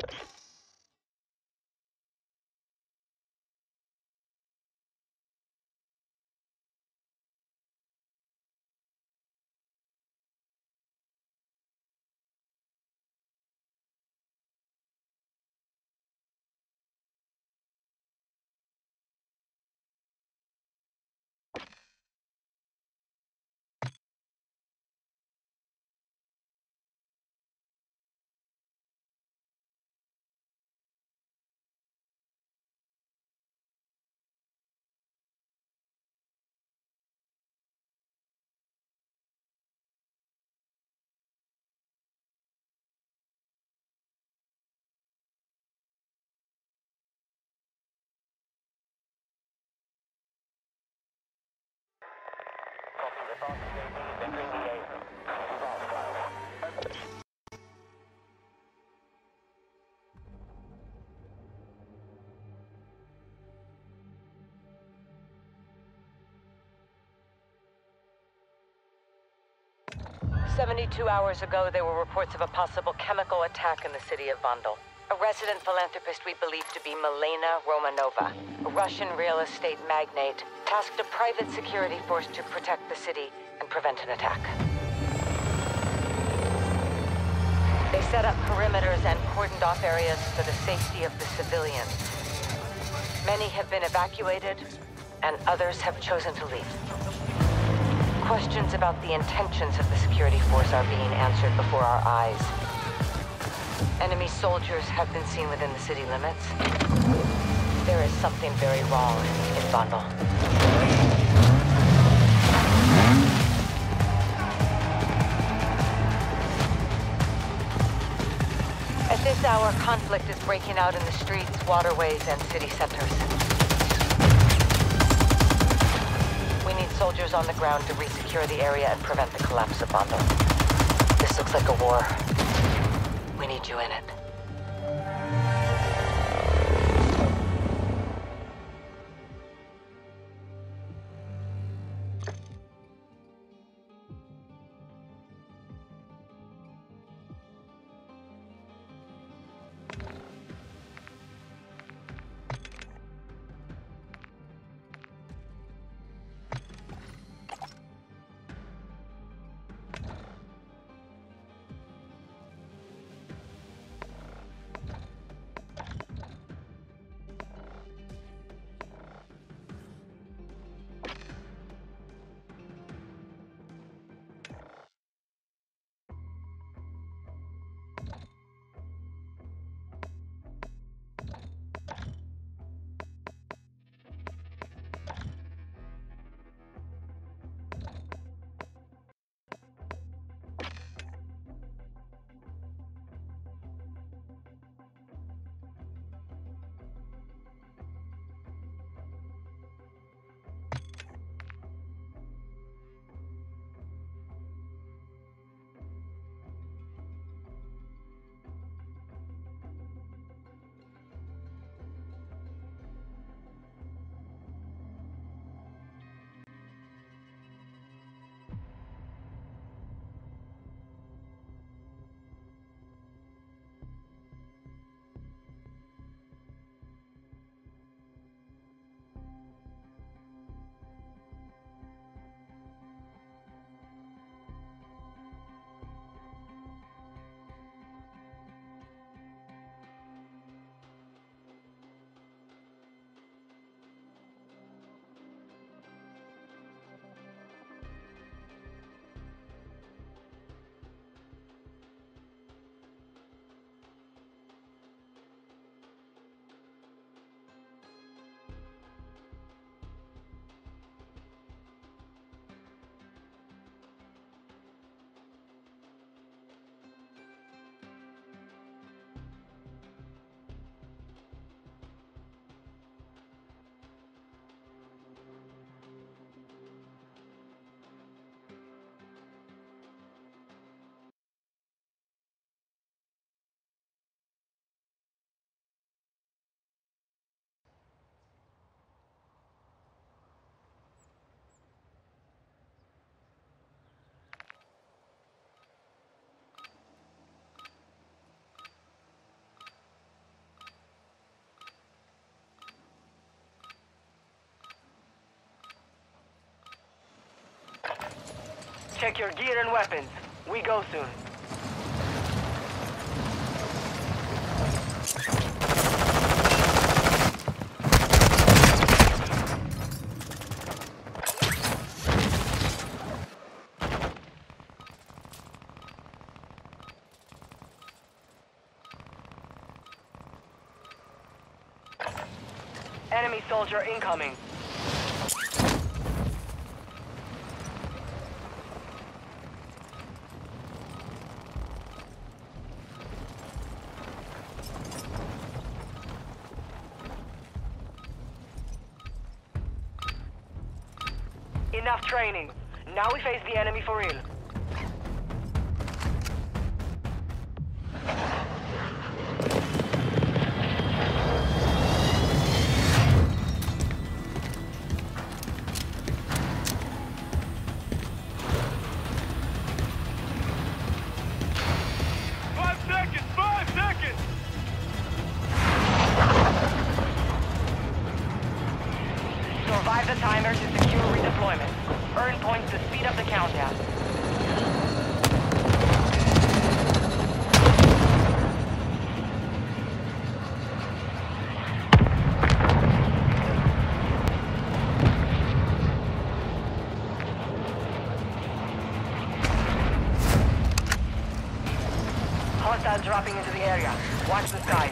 "72 hours ago, there were reports of a possible chemical attack in the city of Vondel. A resident philanthropist we believe to be Milena Romanova, a Russian real estate magnate, tasked a private security force to protect the city and prevent an attack. They set up perimeters and cordoned off areas for the safety of the civilians. Many have been evacuated, and others have chosen to leave. Questions about the intentions of the security force are being answered before our eyes. Enemy soldiers have been seen within the city limits. There is something very wrong in Vondel. At this hour, conflict is breaking out in the streets, waterways, and city centers. We need soldiers on the ground to resecure the area and prevent the collapse of Vondel. This looks like a war. We need you in it. Check your gear and weapons. We go soon. Enemy soldier incoming. Enough training. Now we face the enemy for real. Survive the timer to secure redeployment. Earn points to speed up the countdown. Hostiles dropping into the area. Watch the skies.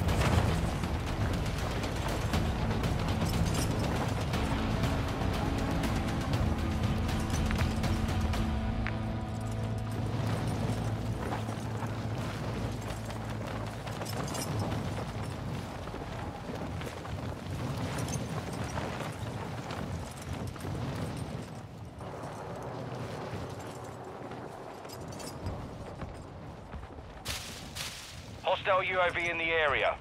Hostile UAV in the area.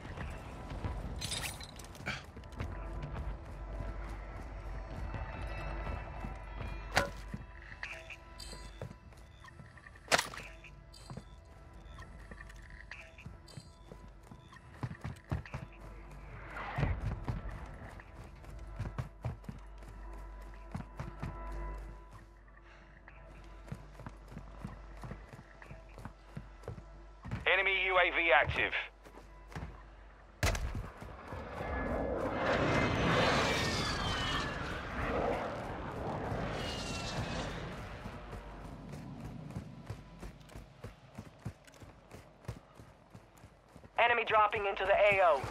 Enemy UAV active. Enemy dropping into the AO.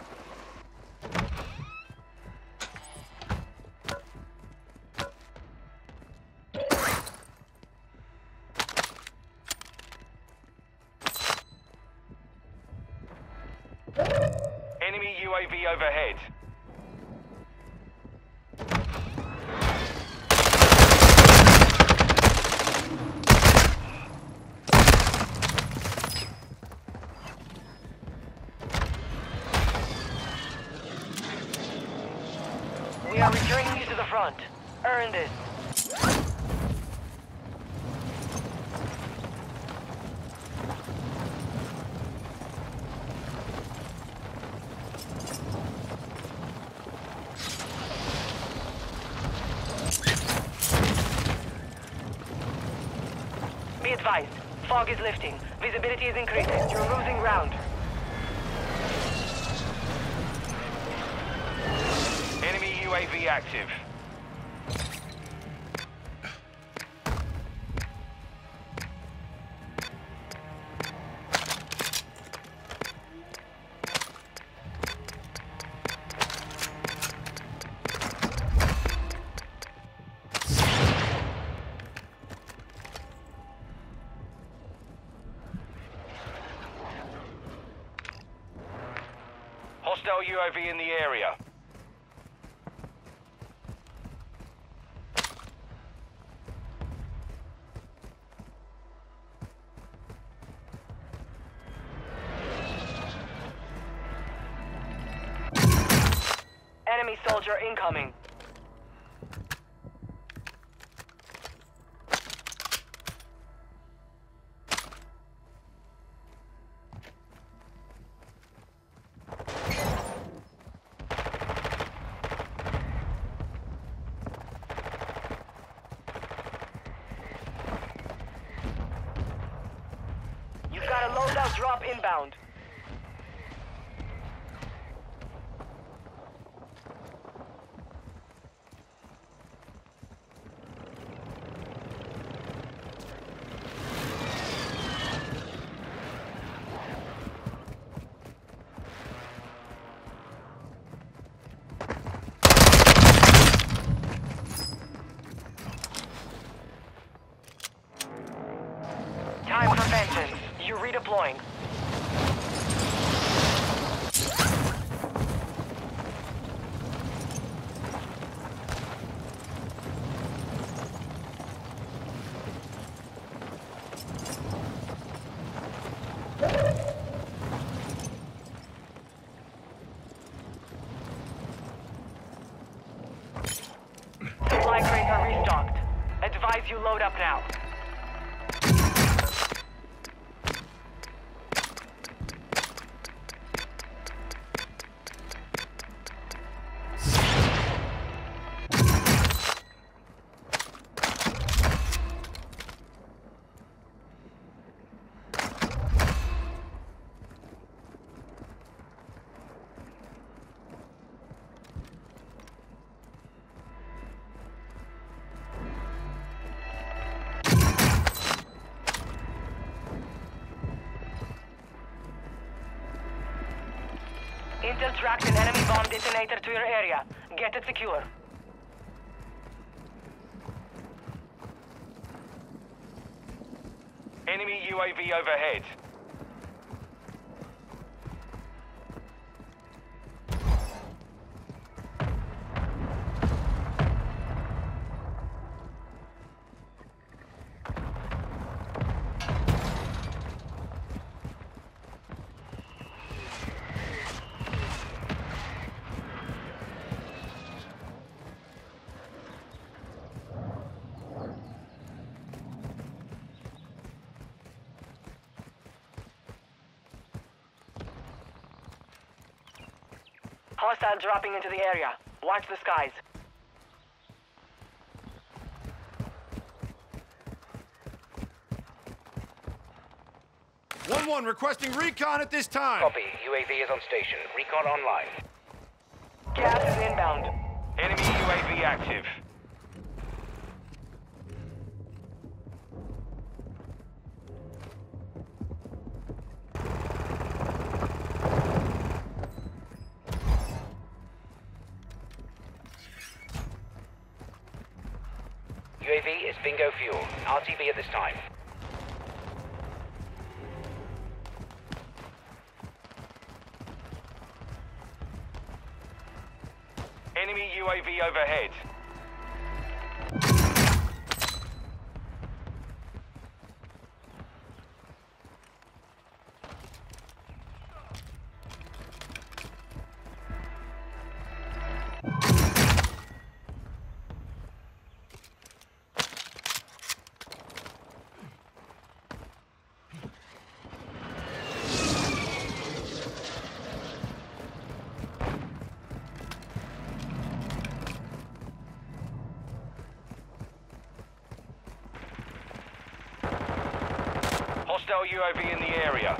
Enemy UAV overhead. We are returning you to the front. Earn this. Be advised, fog is lifting. Visibility is increasing. You're losing ground. Enemy UAV active. Hostile UAV in the area. Enemy soldier incoming. Hostile drop inbound. Time for vengeance. You're redeploying. Supply crates are restocked. Advise you load up now. Intel tracked an enemy bomb detonator to your area. Get it secure. Enemy UAV overhead. Hostile dropping into the area. Watch the skies. One requesting recon at this time. Copy. UAV is on station. Recon online. Gas is inbound. Enemy UAV active. UAV is bingo fuel. RTV at this time. Enemy UAV overhead. Hostile UAV in the area.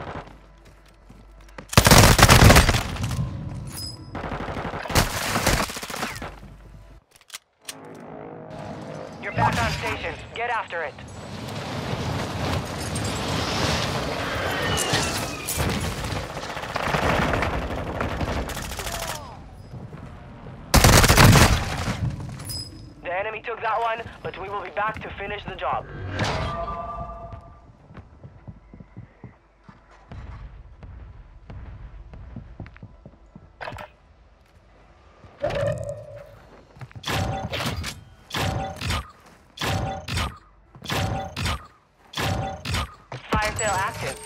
You're back on station. Get after it. The enemy took that one, but we will be back to finish the job. Fire sale active.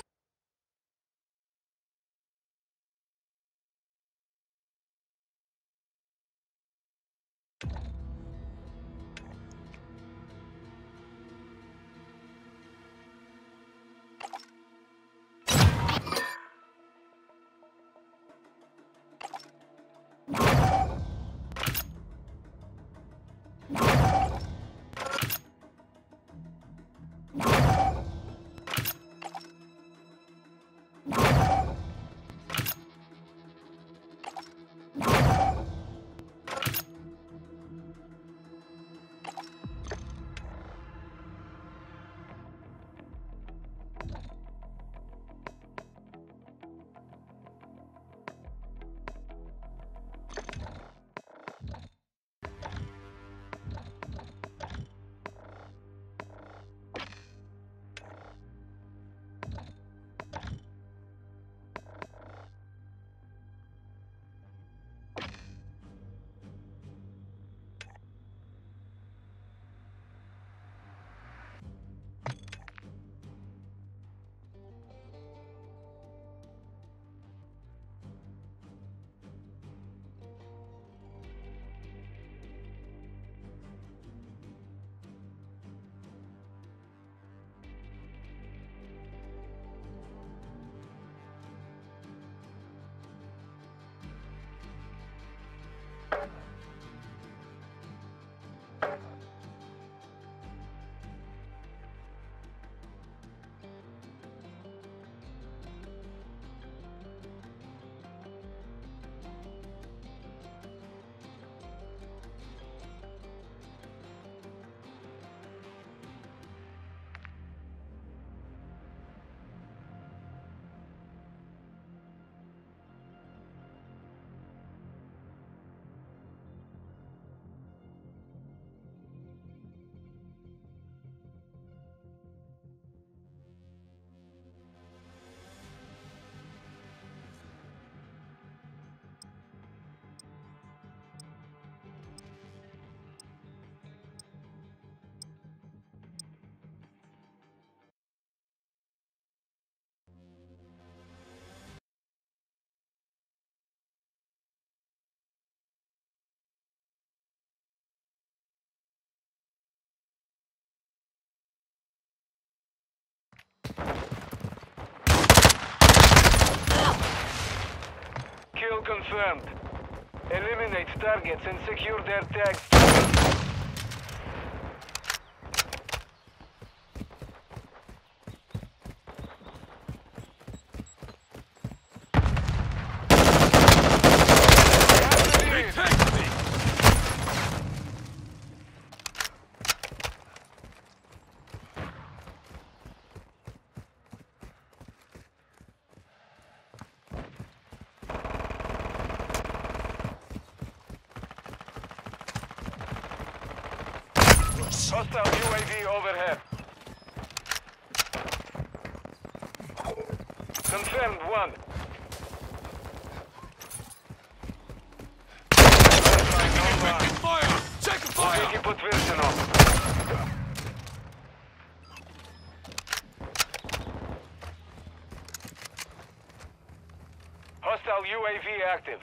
confirmed. Eliminate targets and secure their tags. Hostile UAV overhead. Confirmed one. Fire! Check fire! Всеки подтверждено. Hostile UAV active.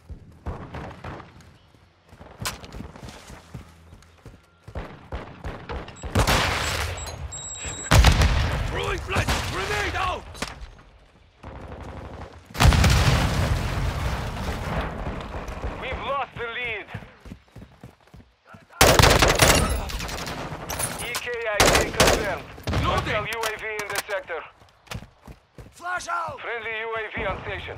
Throwing flash! Grenade out! We've lost the lead. EKIA confirmed. Hostile UAV in the sector. Flash out! Friendly UAV on station.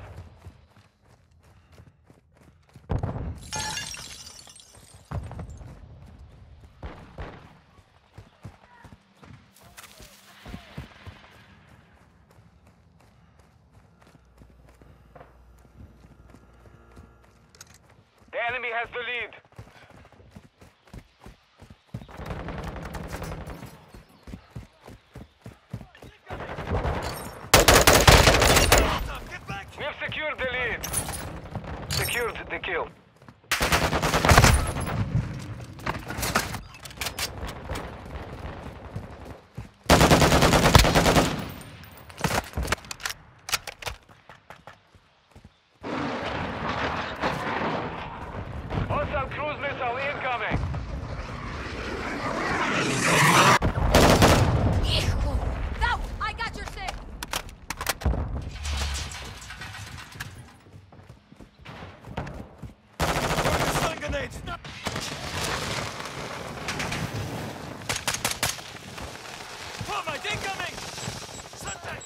The enemy has the lead. Get back! We've secured the lead. Secured the kill. Hostile cruise missile incoming. No! I got your six! Stun grenades! Format incoming! Suntank!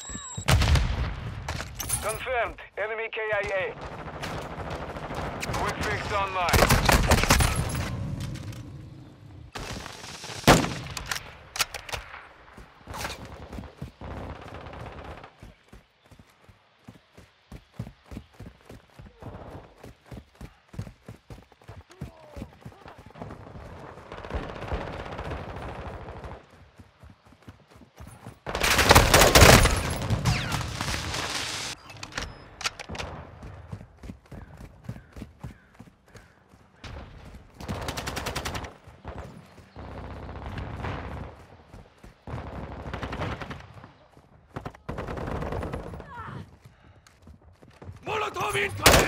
Confirmed. Enemy KIA. Quick fix online. Molotov incoming!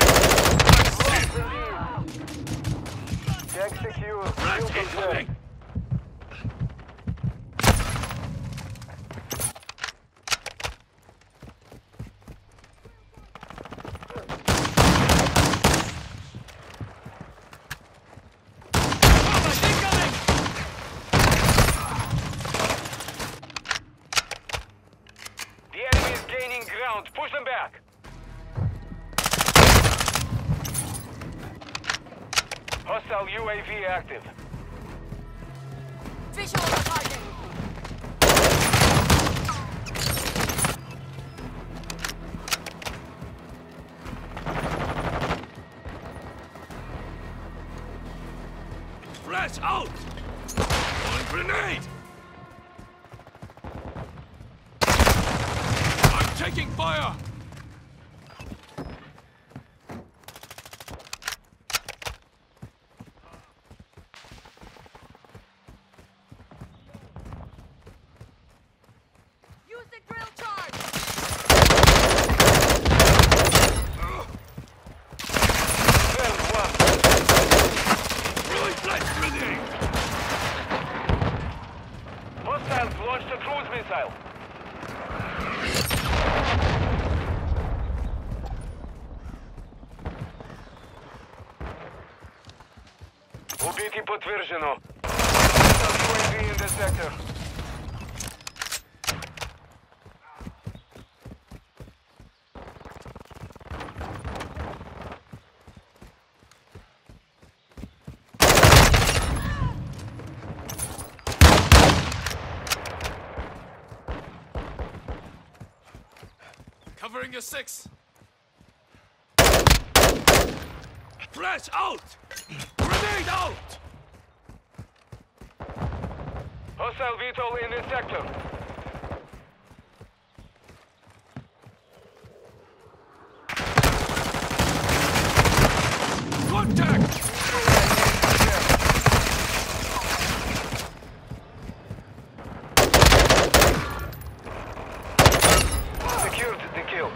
Tag secure. Flash Kill confirmed. incoming! Format incoming! The enemy is gaining ground. Push them back. Hostile UAV active. Visual on the target! Flash out! Throwing grenade! I'm taking fire! Use the drill charge! Confirmed one. Throwing flash grenade! Hostiles launched a cruise missile. Зв'язки підтверджено. UAV in the sector. Covering your 6. Flash out! Grenade out! Hostile VTOL in this sector. Contact! Secured the kill.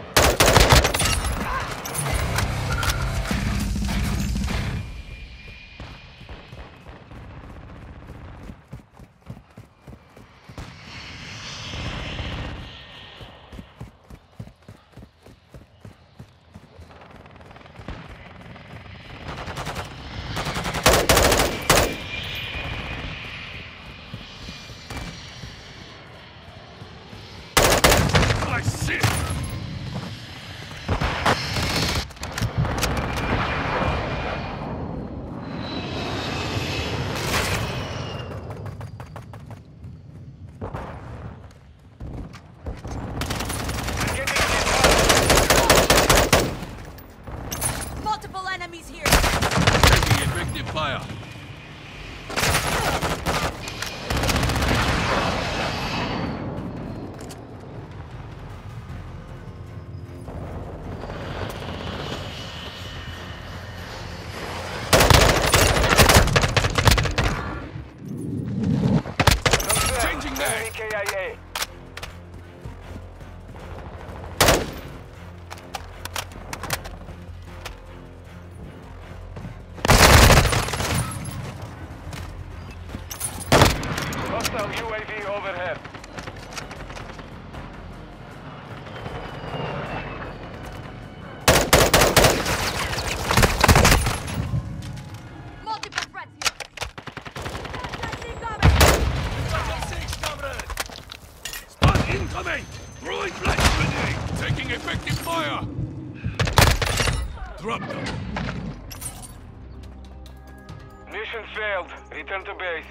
I see it! Multiple enemies here. Taking effective fire! Changing mag! KIA. Hostile UAV overhead. Multiple threats here. Spot incoming! Throwing flash grenade! Taking effective fire! Drop them! Mission failed. Return to base.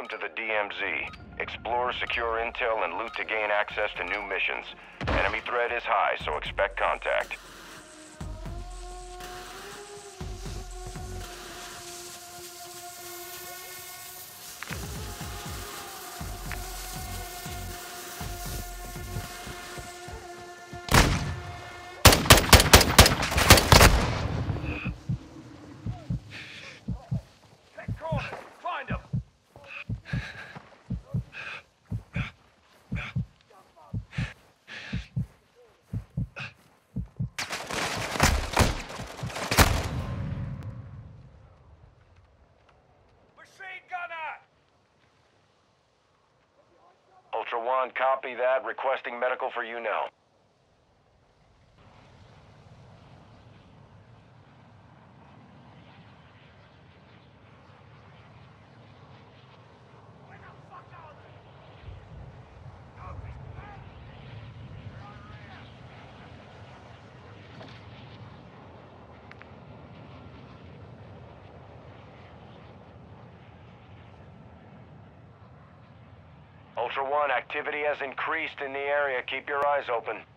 Welcome to the DMZ. Explore, secure intel, and loot to gain access to new missions. Enemy threat is high, so expect contact. Check corners. Find them. Machine gunner! Ultra One, copy that. Requesting medical for you now. Ultra One, activity has increased in the area. Keep your eyes open.